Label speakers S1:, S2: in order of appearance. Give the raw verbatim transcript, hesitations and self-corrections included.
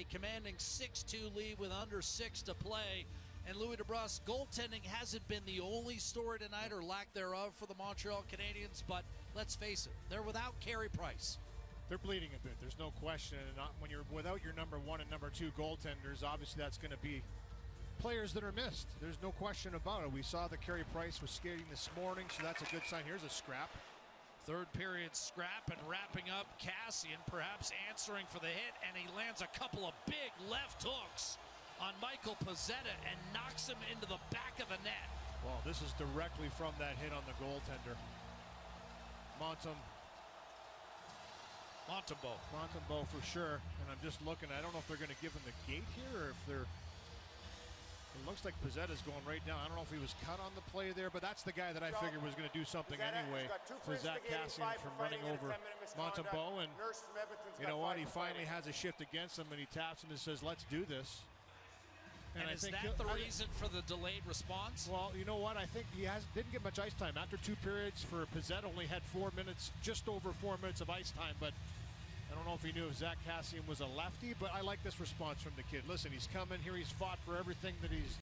S1: a commanding six two lead with under six to play. And Louis DeBrusk, goaltending hasn't been the only story tonight, or lack thereof, for the Montreal Canadiens. But let's face it, they're without Carey Price.
S2: They're bleeding a bit. There's no question. And not, when you're without your number one and number two goaltenders, obviously that's going to be players that are missed. There's no question about it. We saw that Carey Price was skating this morning, so that's a good sign. Here's a scrap.
S1: Third period scrap, and wrapping up, Kassian perhaps answering for the hit, and he lands a couple of big left hooks on Michael Pezzetta and knocks him into the back of the net.
S2: Well, this is directly from that hit on the goaltender. Montem.
S1: Montembeault.
S2: Montembeault for sure. And I'm just looking. I don't know if they're going to give him the gate here, or if they're... It looks like Pezzetta's going right down. I don't know if he was cut on the play there, but that's the guy that I figured was going to do something anyway. For Zach Kassian from running over Montembeault. And you know what? He finally has a shift against him, and he taps him and says, let's do this.
S1: And, and is that the reason for the delayed response?
S2: Well, you know what? I think he has didn't get much ice time. After two periods for Pezzetta, only had four minutes, just over four minutes of ice time. But I don't know if he knew if Zach Kassian was a lefty, but I like this response from the kid. Listen, he's coming here. He's fought for everything that he's